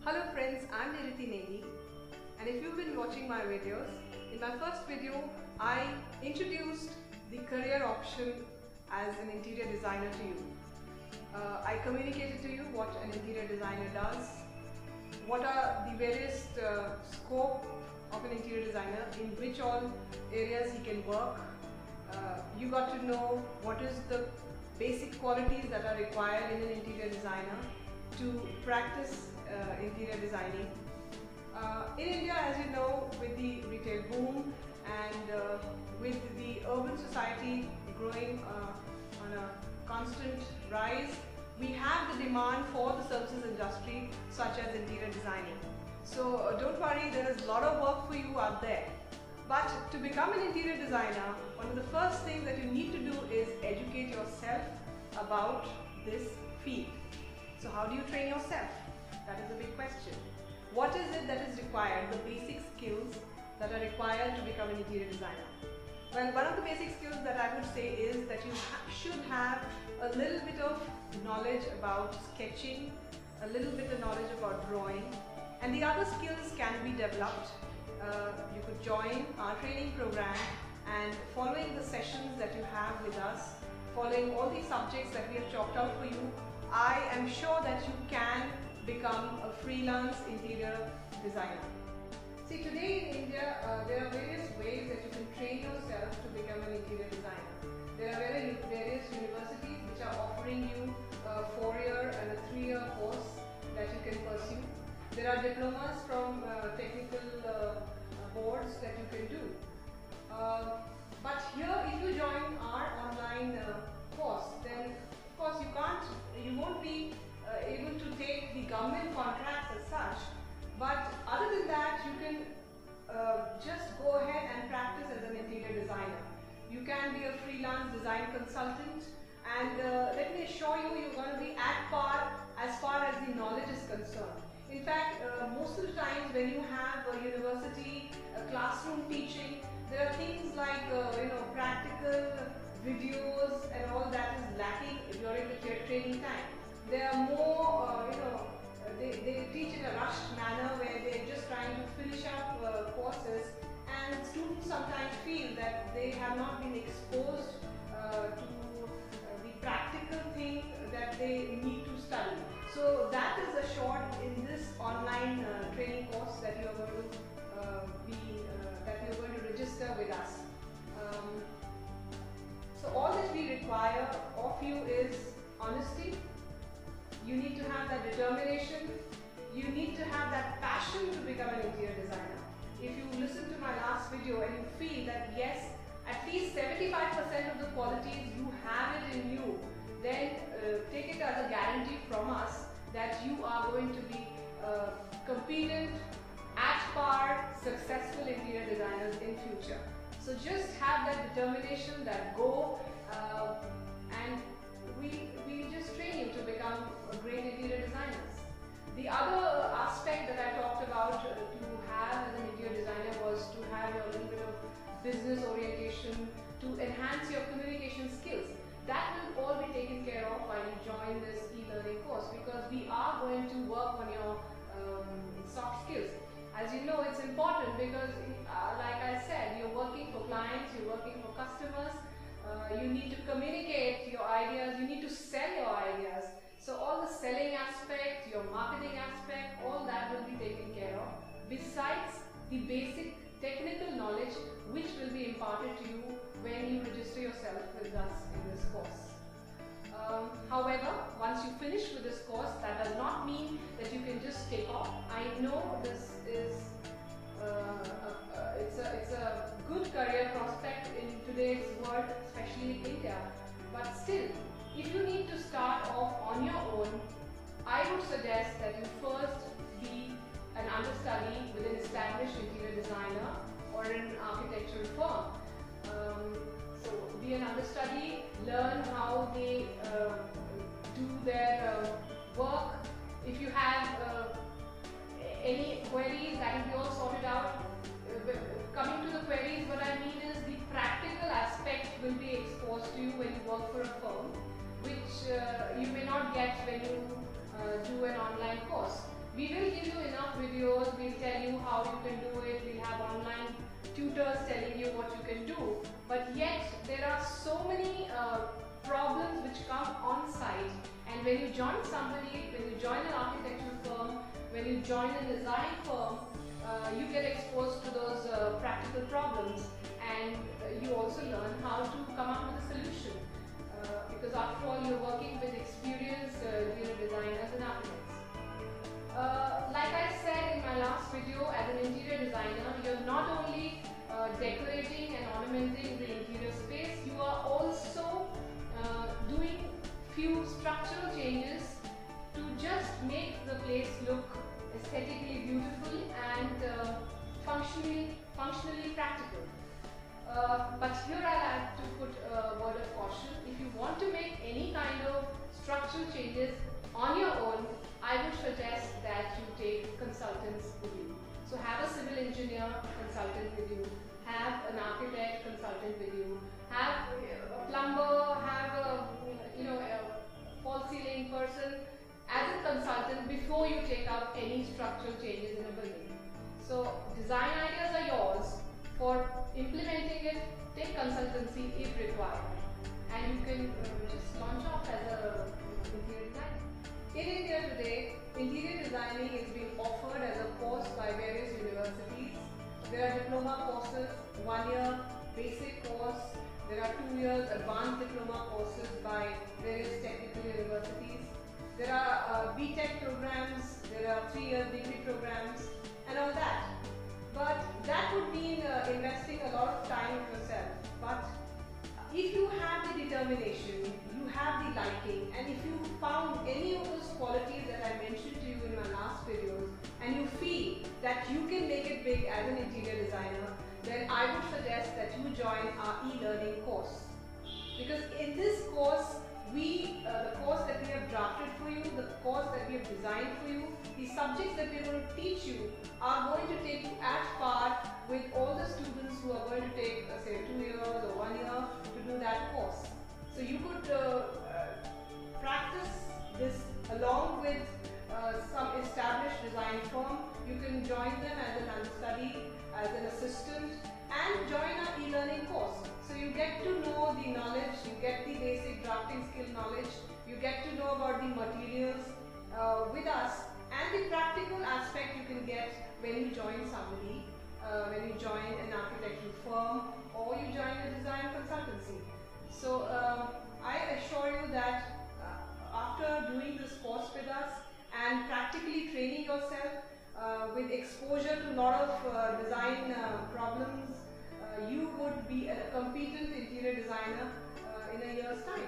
Hello friends, I'm INIFD, and if you've been watching my videos, in my first video I introduced the career option as an interior designer to you. I communicated to you what an interior designer does, what are the various scope of an interior designer, in which all areas he can work. You got to know what is the basic qualities that are required in an interior designer to practice interior designing. In India, as you know, with the retail boom and with the urban society growing on a constant rise, we have the demand for the services industry such as interior designing. So don't worry, there is a lot of work for you out there. But to become an interior designer, one of the first things that you need to do is educate yourself about this field. So how do you train yourself? That is a big question. What is it that is required, the basic skills that are required to become an interior designer? Well, one of the basic skills that I would say is that you should have a little bit of knowledge about sketching, a little bit of knowledge about drawing, and the other skills can be developed. You could join our training program, and following the sessions that you have with us, following all these subjects that we have chalked out for you, I am sure that you can become a freelance interior designer. See, today in India, there are various ways that you can train yourself to become an interior designer. There are various universities which are offering you a 4-year and a 3-year course that you can pursue. There are diplomas from technical boards that you can do. But here, if you join our online course, then of course you won't be able to take the government contracts as such, but other than that you can just go ahead and practice as an interior designer. You can be a freelance design consultant, and let me assure you, you're going to be at par as far as the knowledge is concerned. In fact, most of the times when you have a university classroom teaching, there are things like practical videos and all that is lacking during the training time. They are more, they teach in a rushed manner where they're just trying to finish up courses, and students sometimes feel that they have not been exposed to the practical thing that they need to study. So that is assured in this online training course that you are going to register with us. So all that we require of you is honesty. You need to have that determination. You need to have that passion to become an interior designer. If you listen to my last video and you feel that yes, at least 75% of the qualities you have it in you, then take it as a guarantee from us that you are going to be competent, at par, successful interior designers in future. So just have that determination, that go, and we just train you to become great interior designers. The other aspect that I talked about to have as an interior designer was to have a little bit of business orientation, to enhance your communication skills. That will all be taken care of while you join this e-learning course, because we are going to work on your soft skills. As you know, it's important because like I said, you're working for clients, you're working for customers, you need to communicate your ideas, you need to sell your ideas. So all the selling aspect, your marketing aspect, all that will be taken care of, besides the basic technical knowledge which will be imparted to you when you register yourself with us in this course. However, once you finish with this course, that does not mean that you can just take off. I know this is it's a good career prospect in today's world, especially in India. But still, if you need to start off on your own, I would suggest that you first be an understudy with an established interior designer or an architectural firm. So be an understudy, learn how they do their work. If you have any queries, that will be all sorted out. Coming to the queries, what I mean is the practical aspect will be exposed to you when you work for a firm, which you may not get when you do an online course. We will give you enough videos, we'll tell you how you can do it, we'll have online tutors telling you what you can do, but yet there are so many problems which come on site, and when you join somebody, when you join an architectural firm, when you join a design firm, you get exposed to those practical problems, and you also learn how to come up with a solution, because after all you're working with experienced designers and architects. Like I said in my last video, as an interior designer, you're not only decorating and ornamenting the interior space, you are also doing few structural changes to just make the place look aesthetically beautiful and functionally practical. But here I'll have to put a word of caution. If you want to make any kind of structural changes on your own, I would suggest that you take consultants with you. So have a civil engineer consultant with you, have an architect consultant with you, have a plumber, have a false ceiling person as a consultant before you take up any structural changes in a building. So design ideas are yours. For implementing it, take consultancy if required, and you can just launch off as a interior designer. In India today, interior designing is being offered as a course by various universities. There are diploma courses, 1 year basic course, there are 2 years advanced diploma courses by various technical universities. There are BTech programs, there are 3 year degree programs and all that. But that would mean investing a lot of time in yourself. But if you have the determination, you have the liking, and if you found any of those qualities that I mentioned to you in my last videos, and you feel that you can make it big as an interior designer, then I would suggest that you join our e-learning course. Because in this course, the course that we have drafted for you, the course that we have designed for you, the subjects that we are going to teach you are going to take you at par with all the students who are going to take say 2 years or 1 year to do that course. So you could practice this along with some established design firm. You can join them as an understudy, as an assistant, and join our e-learning course. So you get to know the knowledge, you get the basic drafting skill knowledge, you get to know about the materials with us, and the practical aspect you can get when you join somebody, when you join an architectural firm or you join a design consultancy. So I assure you that after doing this course with us and practically training yourself with exposure to a lot of design problems, you would be a competent interior designer in a year's time.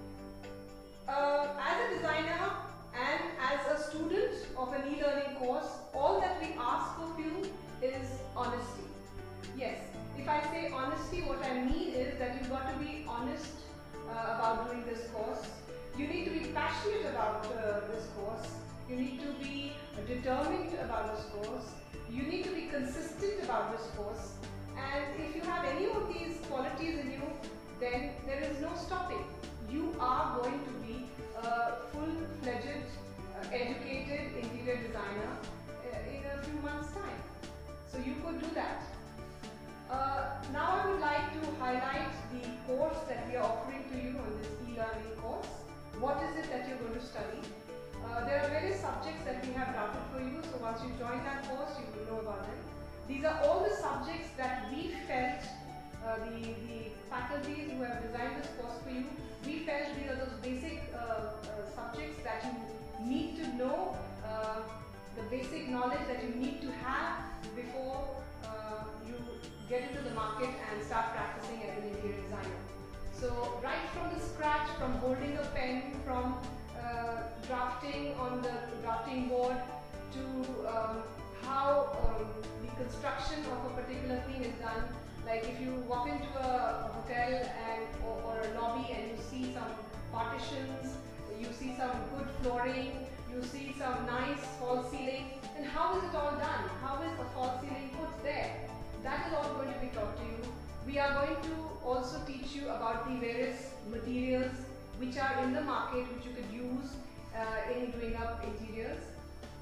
As a designer and as a student of an e-learning course, all that we ask of you is honesty. Yes, if I say honesty, what I mean is that you've got to be honest about doing this course. You need to be passionate about this course. You need to be determined about this course. You need to be consistent about this course. And if you have any of these qualities in you, then there is no stopping. You are going to be a full-fledged, educated interior designer in a few months' time. So you could do that. Now I would like to highlight the course that we are offering to you on this e-learning course. What is it that you're going to study? There are various subjects that we have drafted for you, so once you join that course, you will know about them. These are all the subjects that we felt, the faculties who have designed this course for you, we felt these are those basic subjects that you need to know, the basic knowledge that you need to have before you get into the market and start practicing as an interior designer. So right from the scratch, from holding a pen, from drafting on the drafting board to how the construction of a particular thing is done. Like if you walk into a hotel or a lobby and you see some partitions, you see some good flooring, you see some nice false ceiling, then how is it all done? How is the false ceiling put there? That is all going to be taught to you. We are going to also teach you about the various materials which are in the market which you could use in doing up interiors.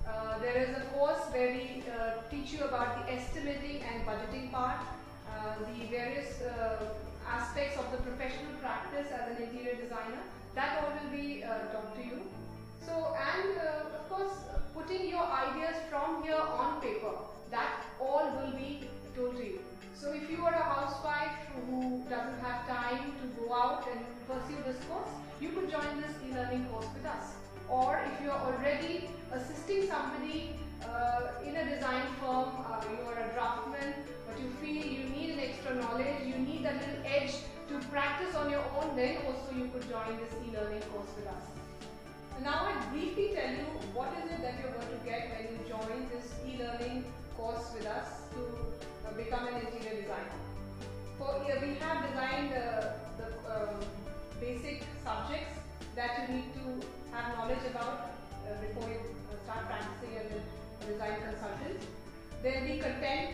There is a course where we teach you about the estimating and budgeting part, the various aspects of the professional practice as an interior designer. That all will be taught to you. So, and of course, putting your ideas from here on paper, that all will be told to you. So if you are a housewife who doesn't have time to go out and pursue this course, you could join this e-learning course with us. Or if you are already assisting somebody in a design firm, you are a draftsman, but you feel you need an extra knowledge, you need that little edge to practice on your own, then also you could join this e-learning course with us. Now I'll briefly tell you what is it that you're going to get when you join this e-learning course with us to become an interior designer. We have designed the basic subjects that you need to have knowledge about before you start practicing as a design consultant. There will be content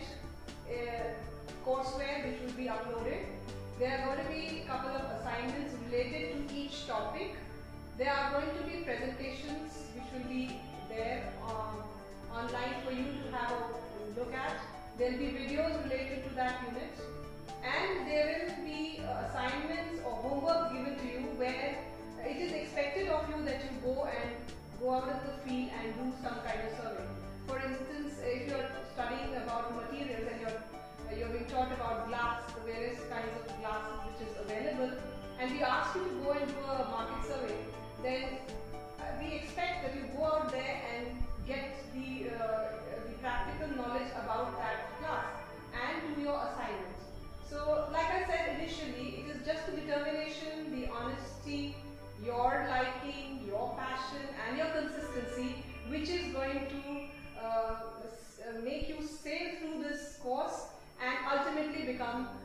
courseware which will be uploaded. There are going to be a couple of assignments related to each topic. There are going to be presentations which will be there online for you to have a look at. There will be videos related to that unit, and there will be assignments or homework given to you where it is expected of you that you go out of the field and do some kind of survey. For instance, if you are studying about materials and you're being taught about glass, the various kinds of glasses which is available, and we ask you to go and do a market survey, then we expect that you go out there and get the practical knowledge about that class and do your assignment. So like I said initially, it is just the determination, the honesty, your liking, your passion and your consistency which is going to make you sail through this course and ultimately become